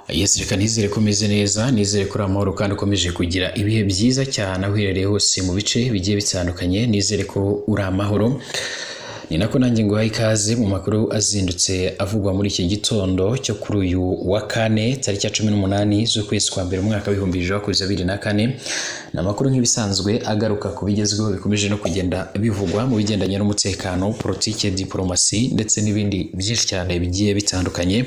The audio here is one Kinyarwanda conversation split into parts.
Yes, reka nizere ko umeze neza, nizere ko uri amahoro kandi ukomeje kugira ibihe byiza cyane aho uherereye hose mu bice bigiye bitandukanye. Nizere ko uri amahoro, ni nako nanjye nguha ikaze mu makuru azindutse avugwa muri iki gitondo cyo kuri uyu wa kane tariki ya 18 z'ukwezi kwa mbere umwaka wa 2024. Ni amakuru nk'ibisanzwe agaruka ku bigezweho bikomeje no kugenda bivugwa mu bigendanye n'umutekano, politike, diplomasi ndetse n'ibindi byinshi cyane bigiye bitandukanye.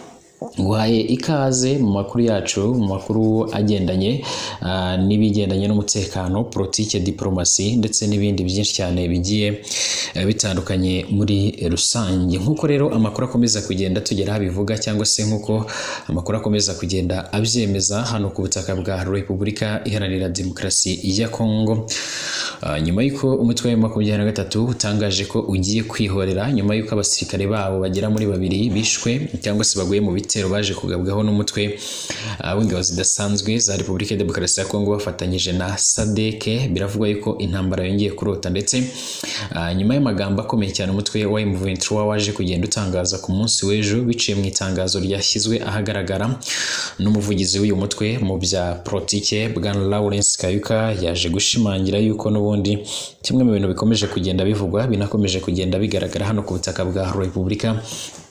Nguhaye ikaze mu makuru yacu, mu makuru agendanye n'ibigendanye n'umutekano, politike, diplomasi ndetse n'ibindi byinshi cyane bigiye bitandukanye muri rusange. Nkuko rero amakuru akomeza kugenda tugera habivuga cyangwa se nkuko amakuru akomeza kugenda abyemeza hano ku butaka bwa Repubulika Iharanira Demokarasi ya Kongo, nyuma y'uko umutwe wa 23 utangaje ko ugiye kwihorera nyuma y'uko abasirikare babo bagera muri 2 bishwe cyangwa se baguye mu bitero baje kugabwaho n'umutwe w'ingabo zidasanzwe za Repubulika ya Demokarasi ya Kongo bafatanyije na SADC. Biravugwa yuko intambara yongeye kurota, ndetse nyuma y'amagambo akomeye cyane umutwe wa M23 waje kugenda utangaza ku munsi w'ejo biciye mu itangazo ryashyizwe ahagaragara n'umuvugizi w'uyu mutwe mu bya politike Bwana Lawrence Kayuka, yaje gushimangira yuko n'ubundi kimwe mu bintu bikomeje kugenda bivugwa binakomeje kugenda bigaragara hano ku butaka bwa Repubulika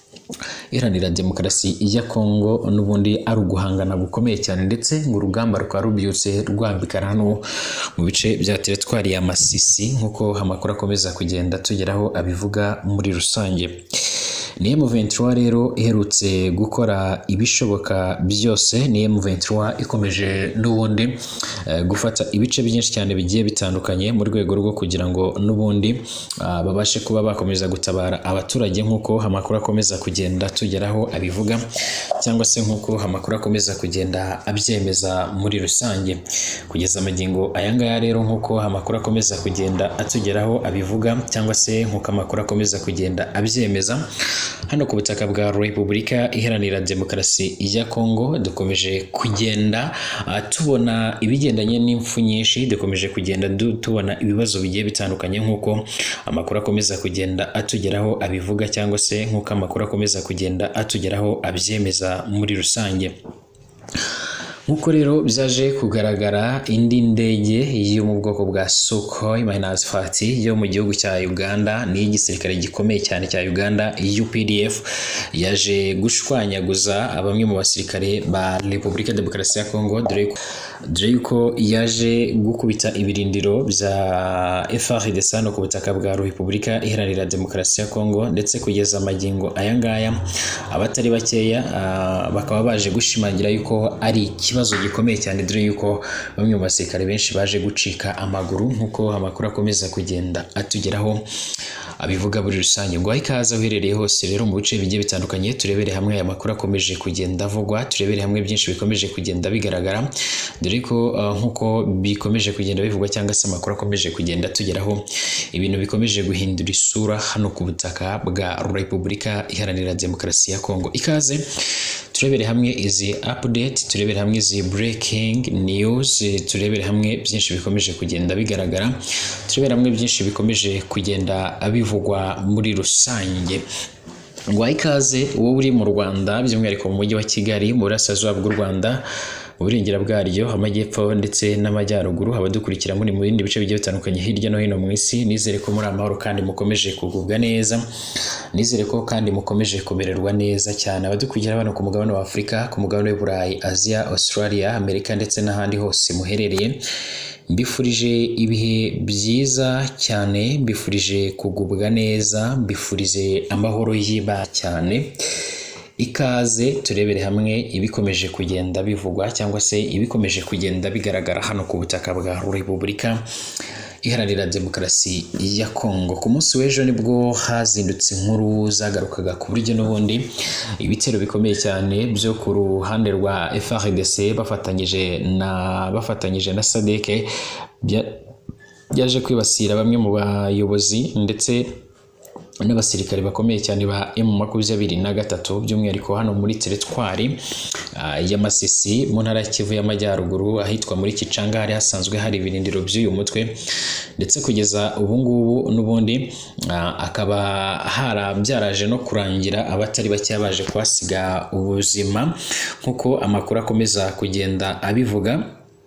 Iharanira Demokarasi ya Kongo n'ubundi ari uguhangana gukomeye cyane, ndetse ngo urugamba rukaba rubyutse rwambikana hano mu bice bya teritwari ya Masisi nkuko amakuru akomeza kugenda tugeraho abivuga muri rusange. Ni M23 rero iherutse gukora ibishoboka byose, ni M23 ikomeje n'ubundi gufata ibice byinshi cyane bigiye bitandukanye mu rwego rwo kugira ngo n'ubundi babashe kuba bakomeza gutabara abaturage nkuko amakuru akomeza kugenda tugeraho abivuga, cyangwa se nkuko amakuru akomeza kugenda abyemeza muri rusange. Kugeza amagingo aya ngaya rero nkuko amakuru akomeza kugenda atugeraho abivuga, cyangwa se nkuko amakuru akomeza kugenda abyemeza, hano ku butaka bwa Repubulika Iharanira Demokarasi ya Kongo dukomeje kugenda tubona ibigendanye n'impfu nyinshi, dukomeje kugenda tubona ibibazo bigiye bitandukanye nkuko amakuru akomeza kugenda atugeraho abivuga, cyangwa se nkuko amakuru akomeza kugenda atugeraho abyemeza muri rusange. Nkuko rero byaje kugaragara, indi ndege yo mu bwoko bwa Sukhoi -30 yo mu gihugu cya Uganda ni igisirikare gikomeye cyane cya Uganda UPDF yaje gushwanyaguza bamwe mu basirikare ba Repubulika Demokarasi ya Kongo, dore yuko yaje gukubita ibirindiro bya FARDC no ku butaka bwa Repubulika Iharanira Demokarasi ya Kongo, ndetse kugeza amagingo aya ngaya abatari bakeya bakaba baje gushimangira yuko ari ikibazo gikomeye cyane, dore yuko bamwe mu basirikare benshi baje gucika amaguru nkuko amakuru akomeza kugenda atugeraho abivuga muri rusange. Ngo ikaze uherereye hose rero mu bice bigiye bitandukanye, turebere hamwe aya makuru akomeje kugenda avugwa, turebere hamwe byinshi bikomeje kugenda bigaragara, dore ko nkuko bikomeje kugenda bivugwa cyangwa se amakuru akomeje kugenda tugeraho, ibintu bikomeje guhindura isura hano ku butaka bwa Repubulika Iharanira Demokarasi ya Kongo. Ikaze turebere hamwe izi update, turebere hamwe izi breaking news, turebere hamwe byinshi bikomeje kugenda bigaragara, turebere hamwe byinshi bikomeje kugenda bivugwa muri rusange. Ngo ikaze wowe uri mu Rwanda, by'umwihariko mu mujyi wa Kigali, mu burasirazuba bw'u Rwanda, uburengera bwaryo, amajyepfo ndetse n'amajyaruguru, abadukurikira muri mu bindi bice bigiye bitandukanye hirya no hino mu isi. Nizere ko muri amahoro kandi mukomeje kugubwa neza, nizere ko kandi mukomeje kumererwa neza cyane. Abadukurikira hano ku mugabane wa Afurika, ku mugabane w'Uburayi, Asia, Australia, Amerika ndetse n'ahandi hose muherereye, mbifurije ibihe byiza cyane, mbifurije kugubwa neza, mbifurije amahoro yiba cyane. Ikaze turebere hamwe ibikomeje kugenda bivugwa cyangwa se ibikomeje kugenda bigaragara hano ku butaka bwa Repubulika Iharanira Demokarasi ya Kongo. Ku munsi w'ejo nibwo hazindutse inkuru zagarukaga ku buryo n'ubundi ibitero bikomeye cyane byo ku ruhande rwa FARDC bafatanyije na SADC byaje kwibasira bamwe mu bayobozi ndetse n'abasirikare bakomeye cyane ba M23 by'umwihariko hano muri teritwari ya Masisi mu ntara ya Kivu y'Amajyaruguru ahitwa muri Kicanga hari hasanzwe hari ibirindiro by'uyu mutwe, ndetse kugeza ubu ngubu n'ubundi akaba byaraje no kurangira abatari bake baje kwasiga ubuzima nk'uko amakuru akomeza kugenda abivuga.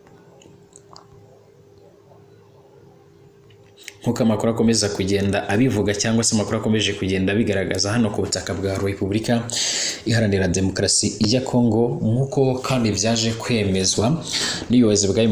Nkuko amakuru akomeza kugenda abivuga cyangwa se amakuru akomeje kugenda bigaragaza hano ku butaka bwa Repubulika Iharanira Demokarasi ya Kongo, nkuko kandi byaje kwemezwa n'ubuyobozi bwa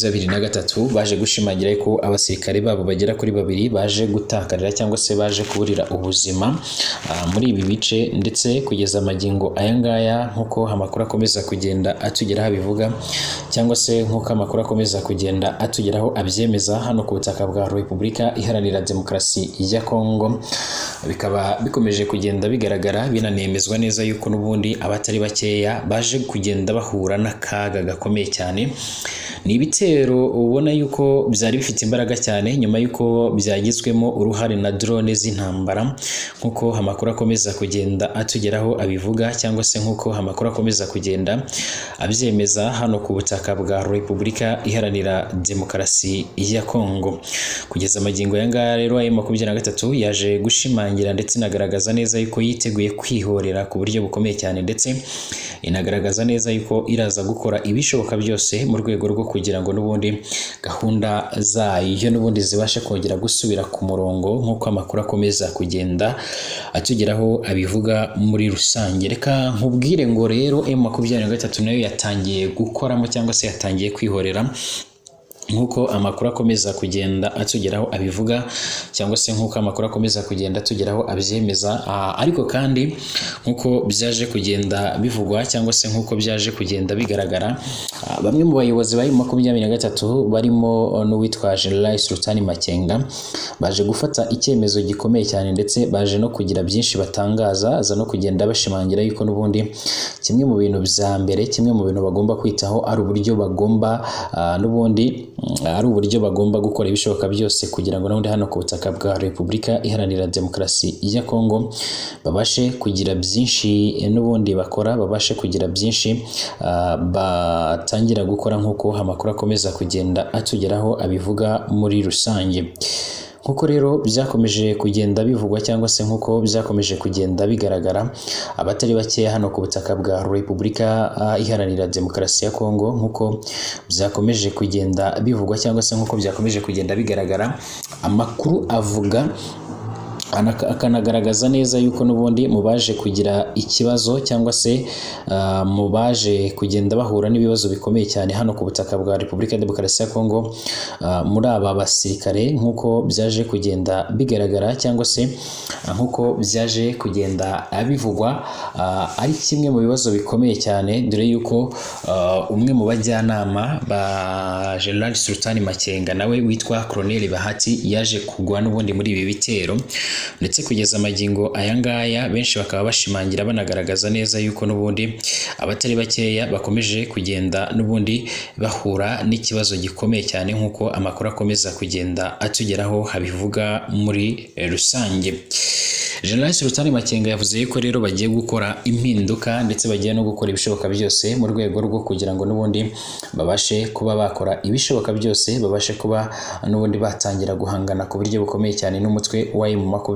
M23 baje gushimangira ko abasirikare babo bagera kuri 2 baje gutakarira cyangwa se baje kuburira ubuzima muri ibi bice, ndetse kugeza amagingo ayangaya nkuko amakuru akomeza kugenda atugeraho bivuga cyangwa se nkuko amakuru akomeza kugenda atugeraho abyemeza hano ku butaka bwa Repubulika Iharanira Demokarasi ya Kongo, bikaba bikomeje kugenda bigaragara binanemezwa neza yuko n'ubundi abatari bakeya baje kugenda bahura n'akaga gakomeye cyane. Ni ibitero ubona yuko byari bifite imbaraga cyane nyuma yuko byagizwemo uruhare na drone z'intambara nkuko amakuru akomeza kugenda atugeraho abivuga, cyangwa se nkuko amakuru akomeza kugenda abyemeza hano ku butaka bwa Repubulika Iharanira Demokarasi ya Kongo. Kugeza amagingo yangaya rero M23 yaje gushimangira ndetse inagaragaza neza yuko yiteguye kwihorera ku buryo bukomeye cyane, ndetse inagaragaza neza yuko iraza gukora ibishoboka byose mu rwego rwo kugira ngo n'ubundi gahunda zayo n'ubundi zibashe kongera gusubira ku murongo nkuko amakuru akomeza kugenda atugeraho abivuga muri rusange. Reka nkubwire ngo rero M23 nayo yatangiye gukoramo cyangwa se yatangiye kwihorera nkuko amakuru akomeza kugenda atugeraho abivuga, cyangwa se nkuko amakuru akomeza kugenda atugeraho abyemeza, ariko kandi nkuko byaje kugenda bivugwa cyangwa se nkuko byaje kugenda bigaragara, bamwe mu bayobozi bari mu 23 barimo n'uwitwa General Sultani Makenga baje gufata icyemezo gikomeye cyane, ndetse baje no kugira byinshi batangaza, aza no kugenda bashimangira yuko n'ubundi kimwe mu bintu bya mbere, kimwe mu bintu bagomba kwitaho ari uburyo bagomba n'ubundi ari uburyo bagomba gukora ibishoboka byose kugira ngo n'ubundi hano ku butaka bwa Repubulika Iharanira Demokarasi ya Kongo babashe kugira byinshi n'ubundi bakora, babashe kugira byinshi batangira gukora nkuko amakuru akomeza kugenda atugeraho abivuga muri rusange. Nkuko rero byakomeje kugenda bivugwa cyangwa se nkuko byakomeje kugenda bigaragara, abatari bake hano ku butaka bwa Repubulika Iharanira Demokarasi ya Kongo nkuko byakomeje kugenda bivugwa cyangwa se nkuko byakomeje kugenda bigaragara, amakuru avuga akanagaragaza neza yuko n'ubundi mubaje kugira ikibazo cyangwa se mubaje kugenda bahura n'ibibazo bikomeye cyane hano ku butaka bwa Repubulika Demokarasi ya Kongo muri aba basirikare nkuko byaje kugenda bigaragara cyangwa se nkuko byaje kugenda bivugwa, ari kimwe mu bibazo bikomeye cyane, dore yuko umwe mu bajyanama ba General Sultani Makenga nawe witwa Colonel Bahati yaje kugwa n'ubundi muri ibi bitero, ndetse kugeza amagingo ayangaya benshi bakaba bashimangira banagaragaza neza yuko n'ubundi abatari bakeya bakomeje kugenda n'ubundi bahura n'ikibazo gikomeye cyane nkuko amakuru akomeza kugenda atugeraho habivuga muri rusange. General Sultani Makenga yavuze yuko rero bagiye gukora impinduka ndetse bagiye no gukora ibishoboka byose mu rwego rwo kugira ngo n'ubundi babashe kuba bakora ibishoboka byose, babashe kuba n'ubundi batangira guhangana ku buryo bukomeye cyane n'umutwe wa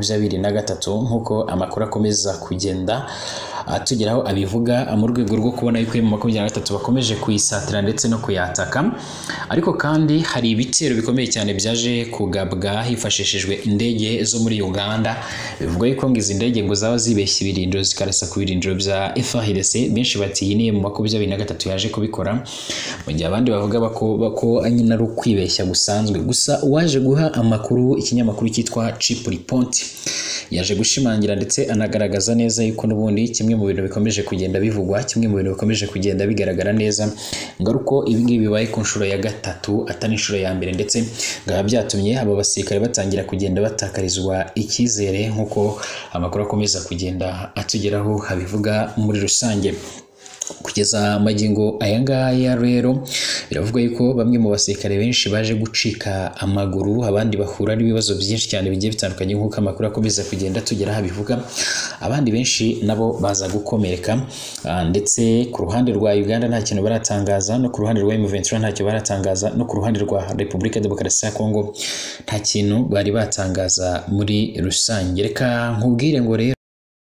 M23 nkuko amakuru akomeza kugenda atugeraho abivuga mu rwego rwo kubona yuko M23 bakomeje kuyisatira ndetse no kuyataka. Ariko kandi hari ibitero bikomeye cyane byaje kugabwa hifashishijwe indege zo muri Uganda, bivuga yuko izi ndege ngo zaba zibeshya ibirindiro zikarasa ku birindiro bya FARDC. Benshi bati iyi ni M23 yaje kubikora, mu gihe abandi bavuga bako anyina ari ukwibeshya gusanzwe. Gusa waje guha amakuru ikinyamakuru cyitwa Chip Report yaje gushimangira ndetse anagaragaza neza yuko n'ubundi kimwe mu bintu bikomeje kugenda bivugwa, kimwe mu bintu bikomeje kugenda bigaragara neza ngaruko ibi ngibi bibaye ku nshuro ya gatatu atari inshuro ya mbere, ndetse ngaba byatumye aba basirikare batangira kugenda batakarizwa icyizere nkuko amakuru akomeza kugenda atugeraho habivuga muri rusange. Kugeza magingo aya ngaya rero biravugwa yuko bamwe mu basirikare benshi baje gucika amaguru, abandi bahura n'ibibazo byinshi cyane bigiye bitandukanye nk'uko amakuru akomeza kugenda tugera habivuga, abandi benshi nabo baza gukomereka, ndetse ku ruhande rwa Uganda nta kintu baratangaza, no ku ruhande rwa M23 ntacyo baratangaza, no ku ruhande rwa Repubulika ya Demokarasi ya Kongo nta kintu bari batangaza muri rusange. Reka nkubwire ngo rero